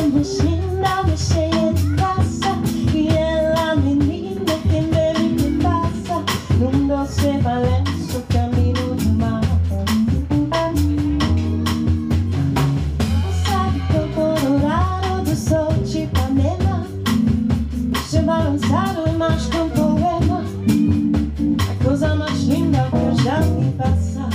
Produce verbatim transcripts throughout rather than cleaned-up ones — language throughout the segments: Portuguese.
mais linda, mais cheia de graça, e ela a menina que bebe e que passa num doce balanço caminho do mar. Sabe que o colorado do sol de Ipanema deixa balançar o mar com um poema, a coisa mais linda que eu já vi passar.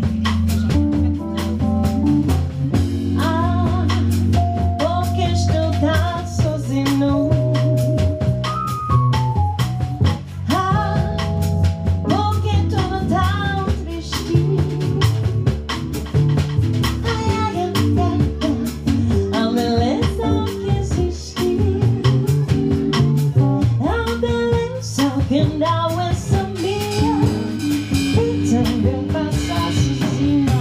And I was some beer, pretending passa sozinha.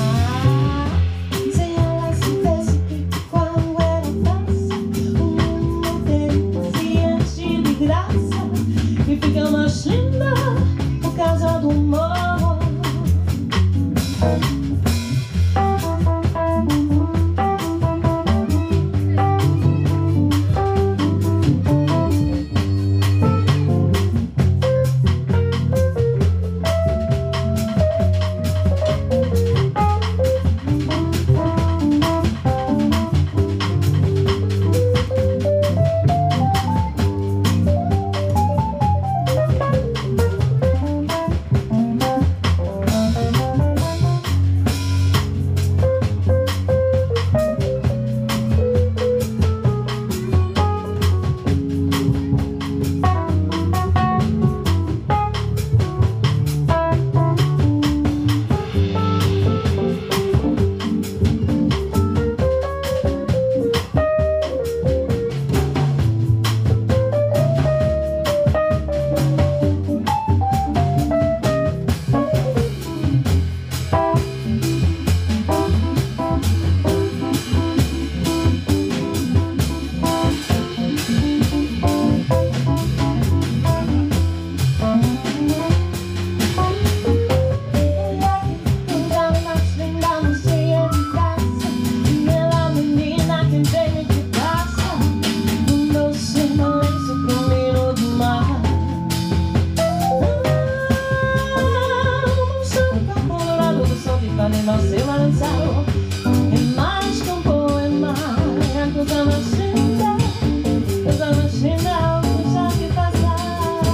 Se ela soubesse que quando ela passa, o mundo inteiro se enche de graça e fica mais linda por causa do amor. Você balançou, é mais que um poema, é a coisa mais linda, a coisa mais linda que eu já vi passar.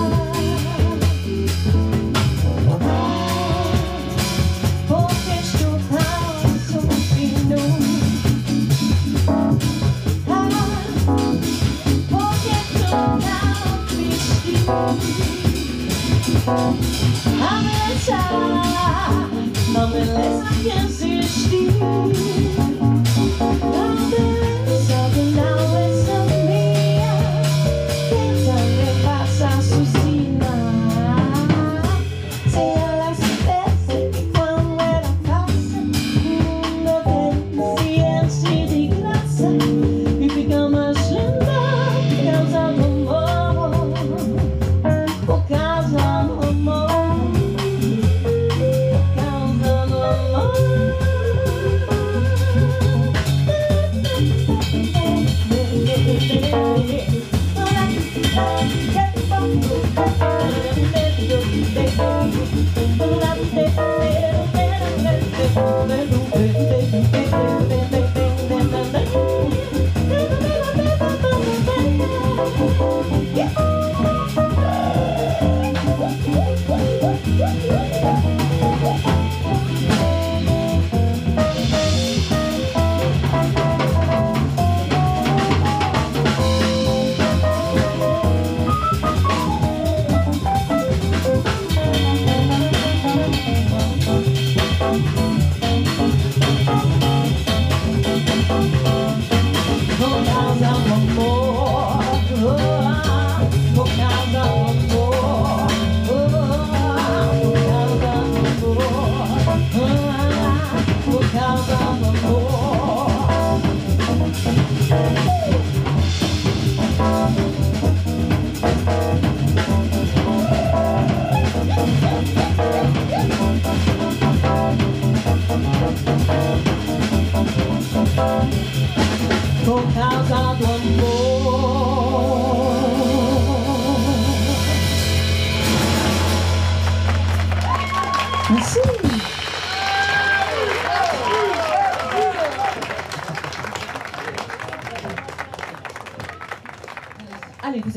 Porque estou tão sofrendo, porque estou tão triste, a beleza, a beleza que existe, a beleza que não é só minha, que também passa sozinha. Se ela soubesse que quando ela passa, o mundo se enche de graça e fica mais linda por causa do amor, por causa do amor. Oh,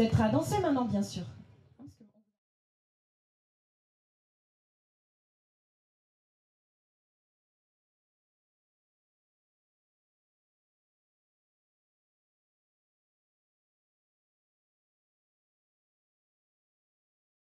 Vous êtes prêts à danser maintenant, bien sûr.